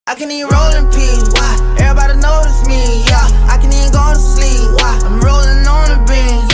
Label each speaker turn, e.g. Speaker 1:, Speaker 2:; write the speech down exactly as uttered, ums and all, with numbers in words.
Speaker 1: I can even roll in peace, why? Everybody notice me, yeah. I can even go to sleep, why? I'm rolling on the beam.